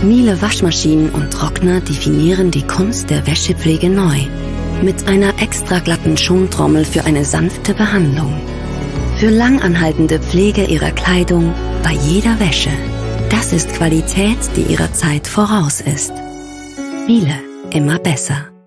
Miele Waschmaschinen und Trockner definieren die Kunst der Wäschepflege neu. Mit einer extra glatten Schontrommel für eine sanfte Behandlung. Für langanhaltende Pflege Ihrer Kleidung bei jeder Wäsche. Das ist Qualität, die ihrer Zeit voraus ist. Miele, immer besser.